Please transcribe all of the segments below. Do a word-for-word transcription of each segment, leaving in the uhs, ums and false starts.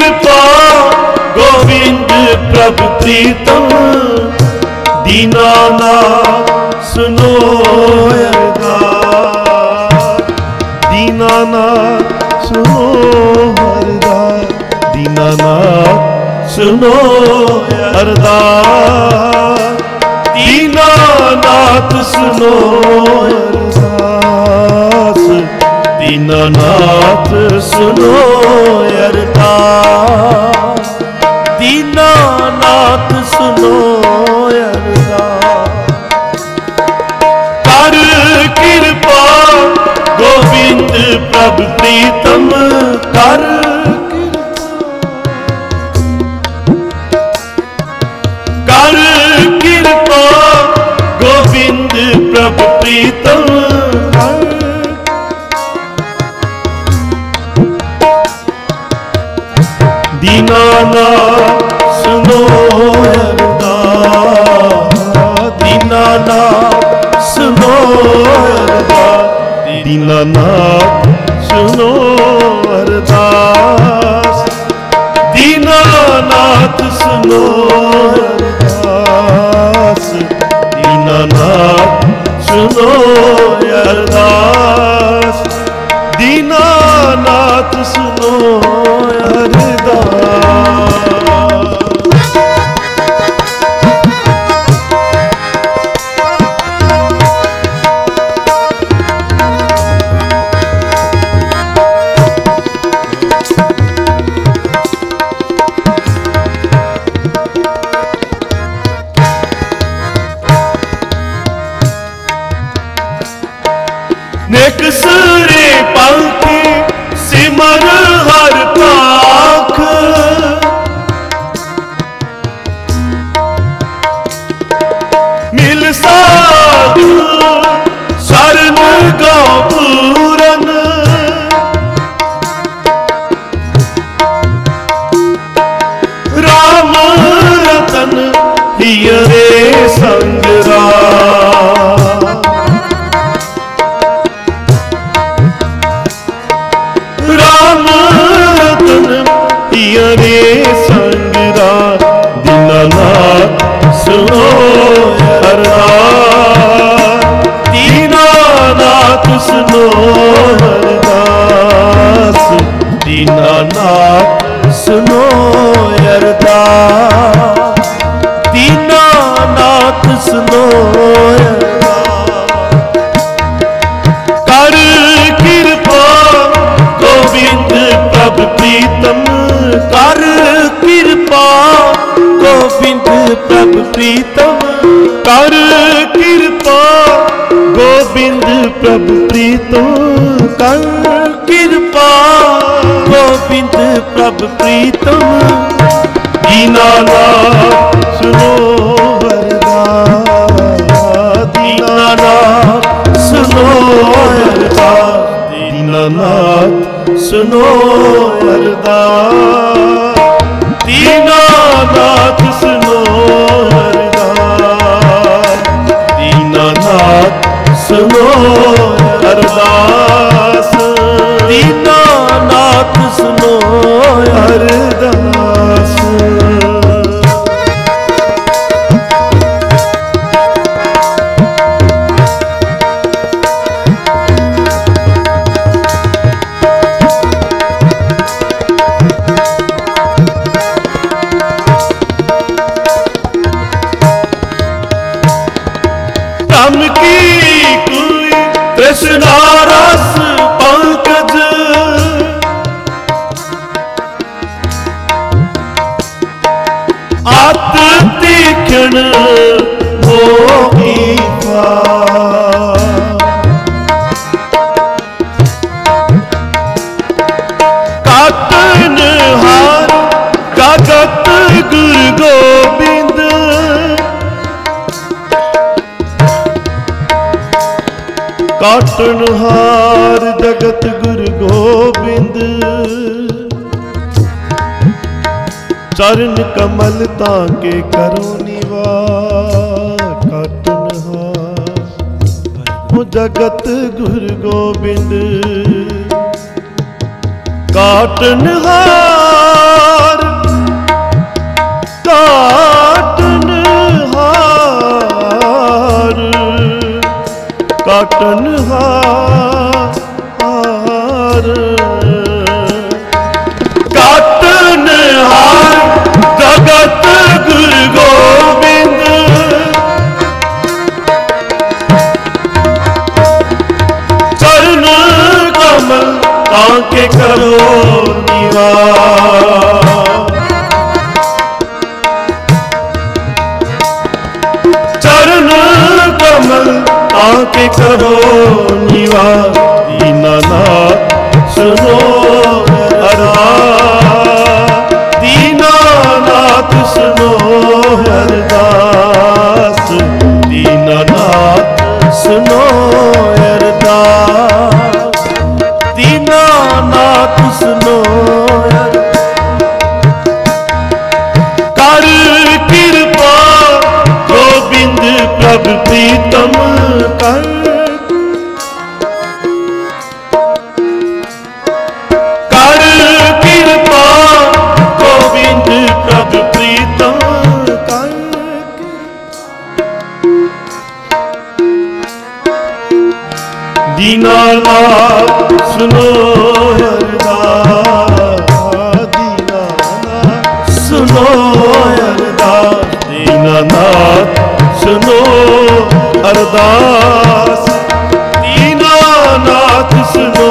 कृपा गोविंद प्रभु प्रीतम दीनानाथ सुनो अरदास। दीनानाथ सुनो अरदास, दीनानाथ सुनो अरदास, दीनानाथ सुनो अरदास, दीनानाथ सुनो अरदास, दीनानाथ सुनो अरदास। कर कृपा गोविंद प्रभु प्रीतम कर कर कृपा गोविंद प्रभु प्रीतम दीनानाथ सुनो अरदास, दीनानाथ सुनो अरदास, दीनानाथ सुनो अरदास, दीनानाथ सुनो अरदास, दीनानाथ सुनो अरदास, दीनानाथ सुनो अरदास। नेक सुरे पंखी सिमर हर पाख, मिल साधु शरण गौ पूरन, राम रतन हियरे संग राम, हियरे संग राम, दीनानाथ सुनो अरदास, दीनानाथ सुनो अरदास, दीनानाथ सुनो अरदास, दीनानाथ सुनो अरदास। कर कृपा गोविंद प्रभु प्रीतम कर कृपा गोविंद प्रभु प्रीतम, कर कृपा गोविंद प्रभु प्रीतम, कर कृपा गोविंद प्रभु प्रीतम, दीनानाथ सुनो अरदास, दीनानाथ सुनो अरदास, दीनानाथ सुनो अरदास, दीनानाथ सुनो अरदास, दीनानाथ सुनो अरदास, दीनानाथ सुनो अरदास। राम की कोई कृष्णा रस पंकज, आत तीक्ष्ण मोही काटन हार जगत गुरु गोविंद, काटन हार जगत गुरु गोविंद, चरण कमल ताके करो निवार, काटन हार वो जगत गुरु गोविंद, काटन हार काटन हार काटन हार जगत गुरु गोबिंद चरण कमल ताके करो निवार चरण कमल ताके करो निवार दीनानाथ सुनो अरदास दीनानाथ सुनो अरदास दीनानाथ सुनो अरदास दीनानाथ सुनो कर कृपा गोबिंद प्रभु प्रीतम कर कर कृपा गोविंद प्रभु प्रीतम कर दीनानाथ सुनो अरदास दीनानाथ सुनो अरदास दीनानाथ सुनो अरदास दीनानाथ सुनो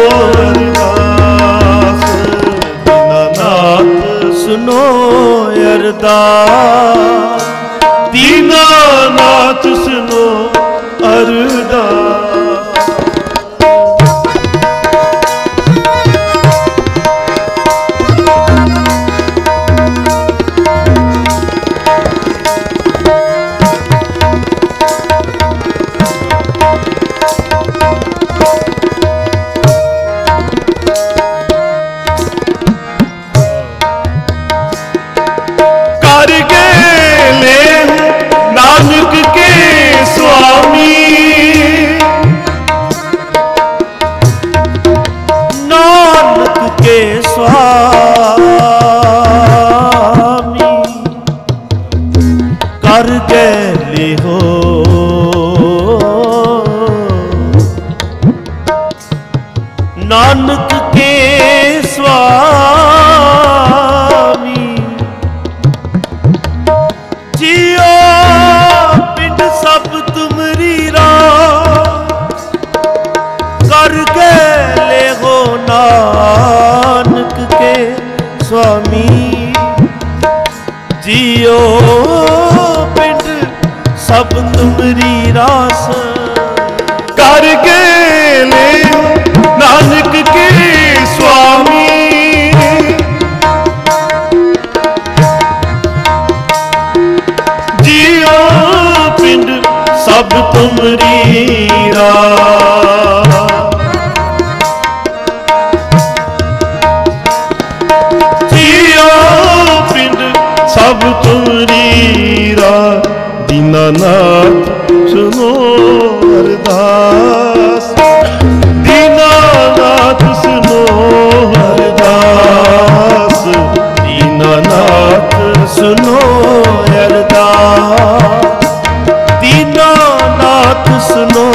अरदास दीनानाथ सुनो अरदास दीनानाथ सुनो अरदास नानक के स्वामी नानक के स्वामी कर गए हो नानक के स्वामी जियो पिंड सब तुमरी राह कर गए हो नानक के स्वामी जियो पिंड सब तुमरी रास कर गए हो नानक के स्वामी जियो पिंड सब तुमरी राह जियो पिंड सब तुमरी राह दीनानाथ सुनो अरदास दीनानाथ सुनो अरदास दीनानाथ सुनो अरदास दीनानाथ सुनो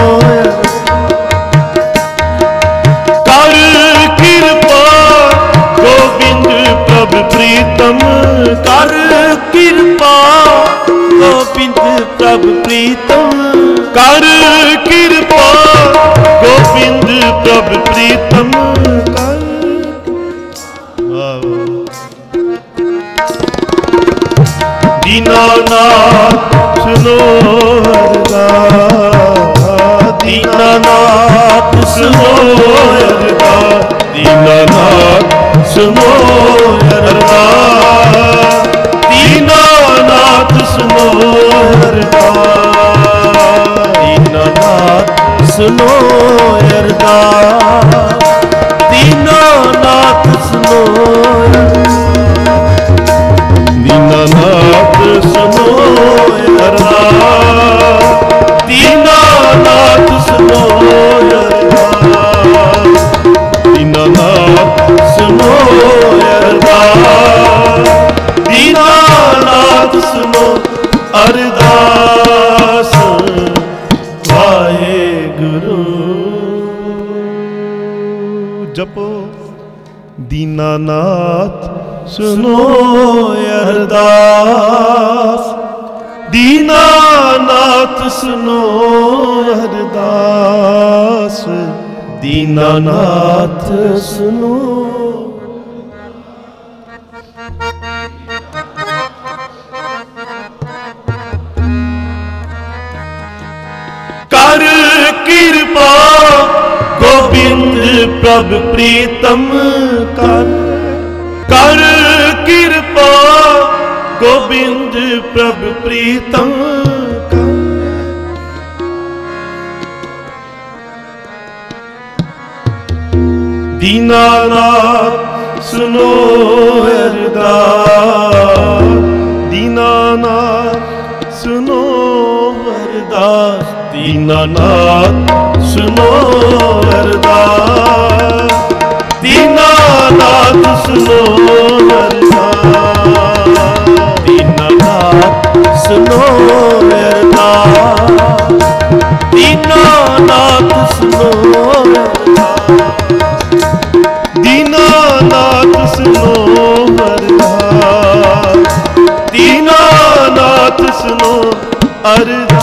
कर कृपा गोविंद प्रभु प्रीतम कर कृपा गोविंद प्रभु प्रीतम कर कृपा गोविंद प्रभु प्रीतम कर दीनानाथ सुनो अरदास दीनानाथ सुनो अरदास दीनानाथ सुनो अरदास दीनानाथ सुनो अरदास दीनानाथ सुनो अरदास दीनानाथ सुनो दीनानाथ सुनो अरदास दीनानाथ सुनो अरदास दीनानाथ सुनो अरदास दीनानाथ सुनो अरदास वाहे ਜਪੋ ਦੀਨਾਨਾਥ ਸੁਨੋ ਅਰਦਾਸ, ਦੀਨਾਨਾਥ ਸੁਨੋ ਅਰਦਾਸ, ਦੀਨਾਨਾਥ ਸੁਨੋ। ਕਰ ਕਿਰਪਾ ਗੋਬਿੰਦ ਪ੍ਰਭ ਪ੍ਰੀਤਮ ਕਰ, ਕਰ ਕਿਰਪਾ ਗੋਬਿੰਦ ਪ੍ਰਭ ਪ੍ਰੀਤਮ ਕਰ। ਦੀਨਾਨਾਥ ਸੁਨੋ ਅਰਦਾਸ, ਦੀਨਾਨਾਥ ਸੁਨੋ ਅਰਦਾਸ, ਦੀਨਾਨਾਥ ਸੁਨੋ ਅਰਦਾਸ, ਦੀਨਾਨਾਥ ਸੁਨੋ ਅਰਦਾਸ, ਦੀਨਾਨਾਥ ਸੁਨੋ ਅਰਦਾਸ, ਦੀਨਾਨਾਥ ਸੁਨੋ ਅਰਦਾਸ, ਦੀਨਾਨਾਥ ਸੁਨੋ ਅਰਦਾਸ, ਦੀਨਾਨਾਥ ਸੁਨੋ ਅਰਦਾਸ।